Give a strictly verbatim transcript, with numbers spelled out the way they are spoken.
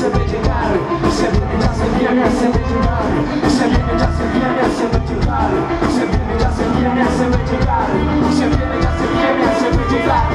se ve llegar, se viene, ya se viene, se ve llegar, se viene, ya se viene, se ve llegar, se viene, ya se viene, se ve llegar, se viene, ya se viene, se ve llegar.